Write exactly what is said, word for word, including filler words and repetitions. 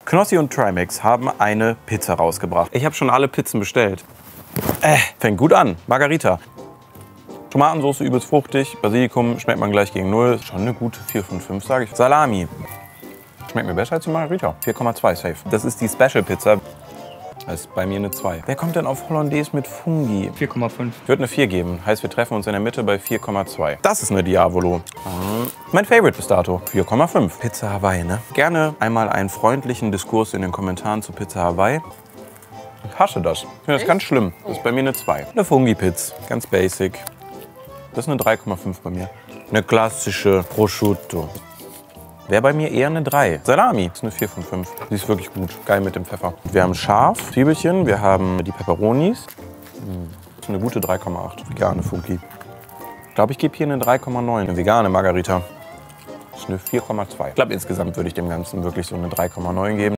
Knossi und Trimax haben eine Pizza rausgebracht. Ich habe schon alle Pizzen bestellt. Äh, fängt gut an. Margarita. Tomatensauce übelst fruchtig. Basilikum schmeckt man gleich gegen null. Schon eine gute vier von fünf, sage ich. Salami. Schmeckt mir besser als die Margarita. vier Komma zwei safe. Das ist die Special Pizza. Das ist bei mir eine zwei. Wer kommt denn auf Hollandaise mit Fungi? vier Komma fünf. Ich würde eine vier geben. Heißt, wir treffen uns in der Mitte bei vier Komma zwei. Das ist eine Diavolo. Mhm. Mein Favorite bis dato. vier Komma fünf. Pizza Hawaii, ne? Gerne einmal einen freundlichen Diskurs in den Kommentaren zu Pizza Hawaii. Ich hasse das. Ich finde das ganz schlimm. Das ist bei mir eine zwei. Eine Fungi-Pizza. Ganz basic. Das ist eine drei Komma fünf bei mir. Eine klassische Prosciutto. Wäre bei mir eher eine drei. Salami ist eine vier von fünf. Die ist wirklich gut. Geil mit dem Pfeffer. Wir haben Schaf, Zwiebelchen, wir haben die Peperonis. Das ist eine gute drei Komma acht. Vegane Fungi. Ich glaube, ich gebe hier eine drei Komma neun. Eine vegane Margarita. Das ist eine vier Komma zwei. Ich glaube, insgesamt würde ich dem Ganzen wirklich so eine drei Komma neun geben.